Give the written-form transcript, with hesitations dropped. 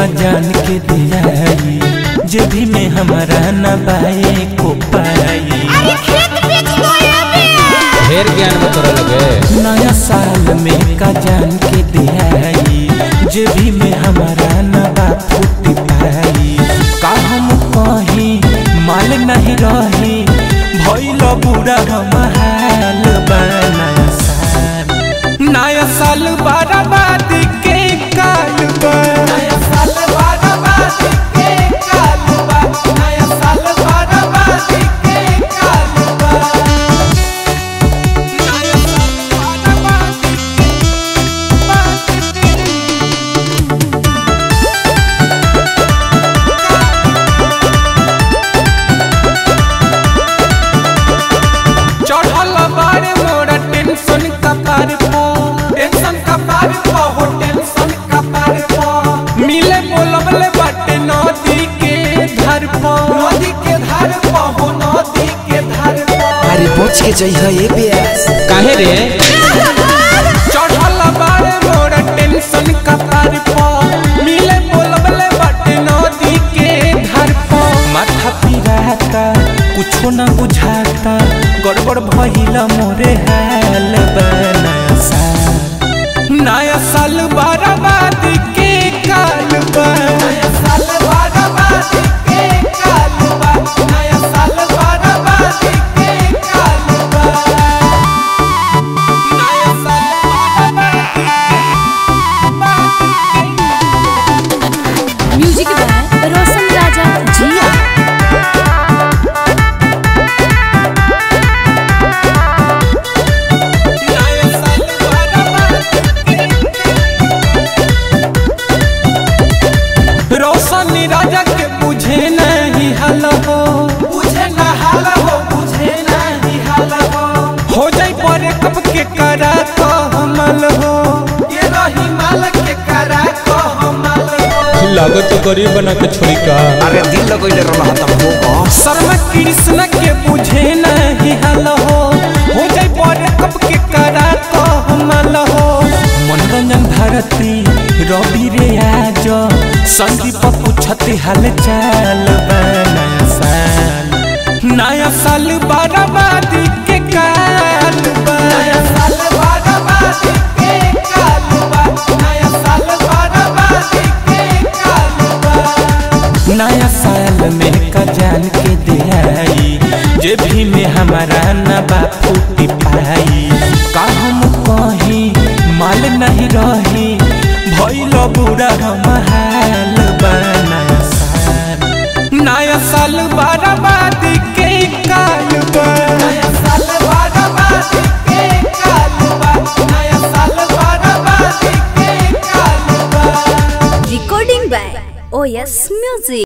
जान के दियाई जे भी में हमारा न बाए को पाई। ढेर ज्ञान में तोरा लगे। नया साल में का जान के दियाई जे भी में हमारा न बा फूट पाई। का हम कहीं माल नहीं रही भइल बुरा हम हाल बा। नया साल बर्बादी के काल बा। नया साल बर्बादी के काल बा। नया साल बर्बादी के काल बा। नया साल बर्बादी चढ़ल बारे मोरा टेंशन का पार पो। टेंशन का पार पो हो टेंशन का पार पो। मिले बोलबले बाटे नदी के धार पो। नदी के धार पो हो नदी के धार पो। अरे पहुंच के जइहा ए ब्यास काहे रे? चढ़ल बारे मोरा टेंशन का पार पो। मिले बोलबले बाटे नदी के धार पो। माथा पिराता कुछो ना बुझाता गड़बड़ भइला मोरे हाल बा। नया साल बर्बादी के काल बा। नया साल बर्बादी के काल बा। नया साल बर्बादी के काल बा। नया साल म्यूजिक बाय रोशन राजा जिया। रोशन राजा के बुझे नहीं हाल हो। बुझे ना हाल हो बुझे नहीं हाल हो जाई पर कब के करा तो हमल हो। ये रही माल के करा तो हमल हो। लागो तो गरीब बना के छोड़ी का। अरे दिल लगइले रहला तब हो शर्मा कृष्ण के बुझे नहीं हाल हो जाई पर कब के करा तो हमल हो। मनोरंजन भारती रवि रे आज संदीप पूछते हाल चाल बा। नया साल बर्बादी के काल बा। नया साल बर्बादी के काल बा। नया साल बर्बादी के काल बा। नया साल में का जान के दियाई जे भी में हमारा न बा फूट पाई। का हम कहीं माल नहीं रही भइल बुरा हम